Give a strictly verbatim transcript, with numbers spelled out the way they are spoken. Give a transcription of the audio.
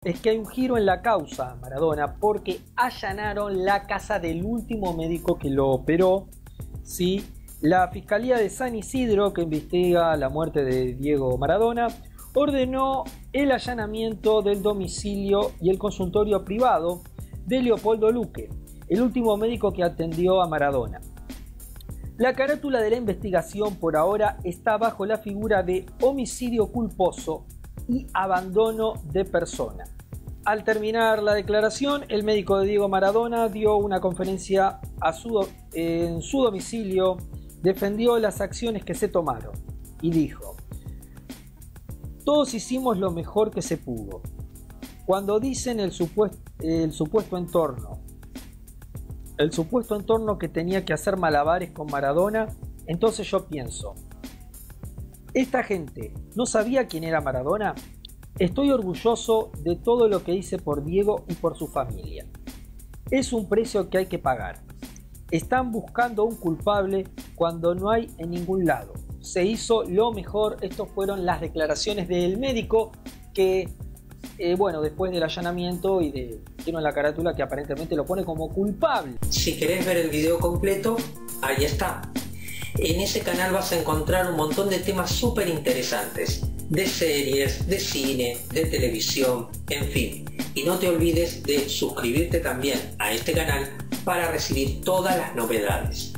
es que hay un giro en la causa Maradona porque allanaron la casa del último médico que lo operó. ¿Sí? La Fiscalía de San Isidro, que investiga la muerte de Diego Maradona, ordenó el allanamiento del domicilio y el consultorio privado de Leopoldo Luque, el último médico que atendió a Maradona. La carátula de la investigación por ahora está bajo la figura de homicidio culposo y abandono de persona. Al terminar la declaración, el médico de Diego Maradona dio una conferencia a su, en su domicilio, defendió las acciones que se tomaron y dijo: todos hicimos lo mejor que se pudo. Cuando dicen el supuesto, el supuesto entorno, el supuesto entorno que tenía que hacer malabares con Maradona, entonces yo pienso, ¿esta gente no sabía quién era Maradona? Estoy orgulloso de todo lo que hice por Diego y por su familia. Es un precio que hay que pagar. Están buscando un culpable cuando no hay en ningún lado. Se hizo lo mejor. Estas fueron las declaraciones del médico que, eh, bueno, después del allanamiento y de tiene la carátula que aparentemente lo pone como culpable. Si querés ver el video completo, ahí está. En ese canal vas a encontrar un montón de temas súper interesantes, de series, de cine, de televisión, en fin. Y no te olvides de suscribirte también a este canal para recibir todas las novedades.